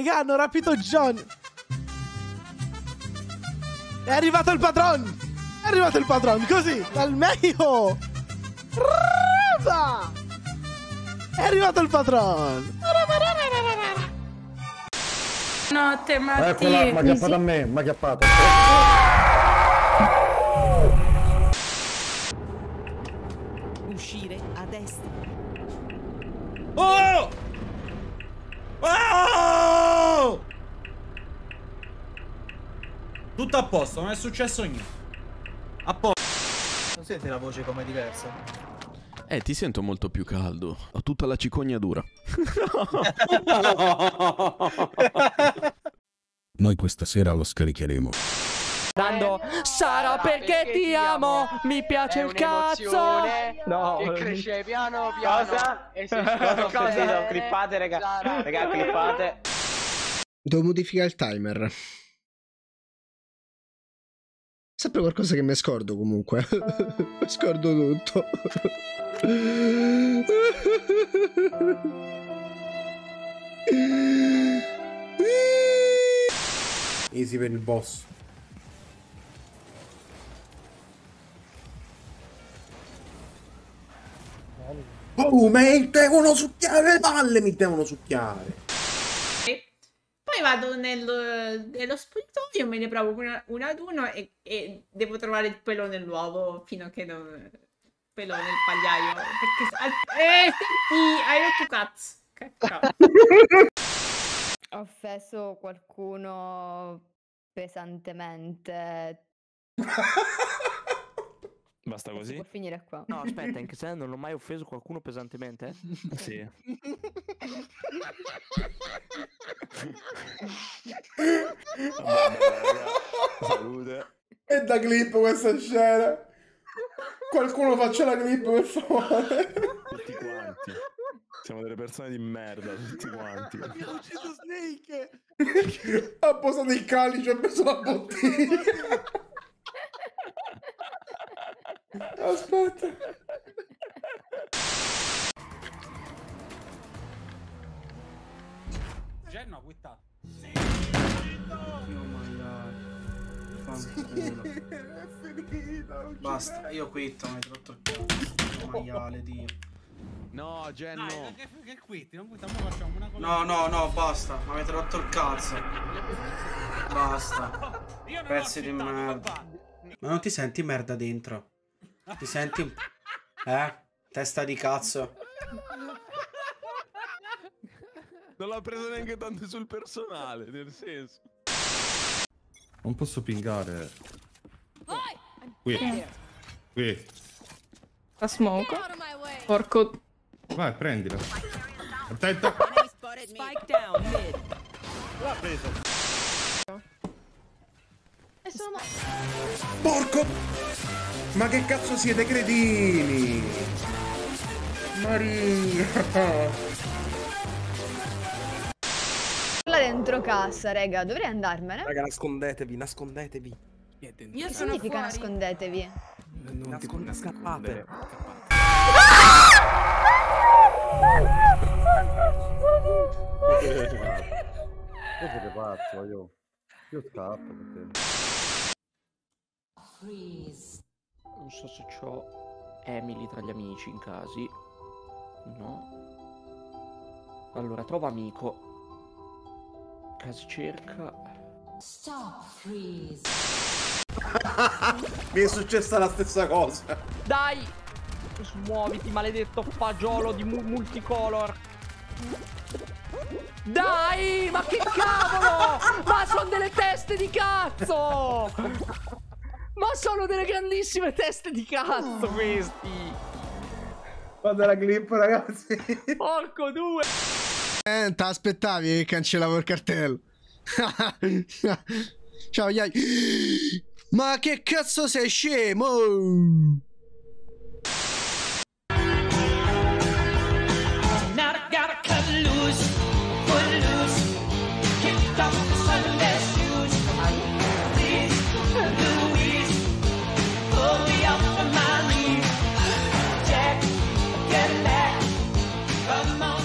Raga, hanno rapito John. È arrivato il padron. È arrivato il padron, così, dal meglio. È arrivato il padron. Notte, Matti. Eccola, mi ha chiappato a me, mi ha chiappato. Uscire a destra. Oh! Oh! Tutto a posto, non è successo niente. A posto. Non senti la voce come diversa? Ti sento molto più caldo. Ho tutta la cicogna dura. Noi questa sera lo scaricheremo. Sara perché ti amo, mi piace il cazzo. No, che cresce piano piano. Cosa? E Cosa? Clippate, raga. Raga, clippate. Devo modificare il timer. Sempre qualcosa che mi scordo comunque. Mi scordo tutto. Easy per il boss. Oh, mi devono succhiare le palle, mi devono succhiare. Poi vado nello spogliatoio, me ne provo una ad uno e devo trovare il pelone nuovo fino a che non... Pelone nel pagliaio. Perché... senti, hai rotto cazzo. Cacca. Ho offeso qualcuno pesantemente. Basta così? Può finire qua. No, aspetta, in che senso non ho mai offeso qualcuno pesantemente? Sì. Salute. È da clip questa scena. Qualcuno faccia la clip per favore. Tutti quanti. Siamo delle persone di merda, tutti quanti. Abbiamo ucciso Snake. Ha posato il calice e ha preso la bottiglia. Aspetta. No, quitta. È finita. Basta, io quitto, mi hai rotto il cazzo. Maiale, Dio. No, Gen, no. Che quitti? Non quittiamo, facciamo una cosa. No, no, no, basta. Mi avete rotto il cazzo. Basta. Pezzi di merda. Ma non ti senti merda dentro? Ti senti... Testa di cazzo. Non l'ha preso neanche tanto sul personale, nel senso. Non posso pingare. Qui. Qui. La smoke. Porco. Vai, prendila. Attenta. Spike down mid. L'ha preso. Porco! Ma che cazzo siete cretini? Maria! Là dentro casa, raga, dovrei andarmene. Raga, nascondetevi, nascondetevi. Io Che sono significa fuori. nascondetevi? Non scappate. Io siete pazzo, io scappo perché... Non so se c'ho Emily tra gli amici in casi. No. Allora, trova amico. Casi cerca. Mi è successa la stessa cosa. Dai! Smuoviti, maledetto fagiolo di multicolor. Dai! Ma che cavolo! Ma sono delle teste di cazzo! Ma sono delle grandissime teste di cazzo questi! Guarda la clip, ragazzi. Porco due! Ti aspettavi che cancellavo il cartello. Ciao, Iai. Ma che cazzo sei scemo? Come on.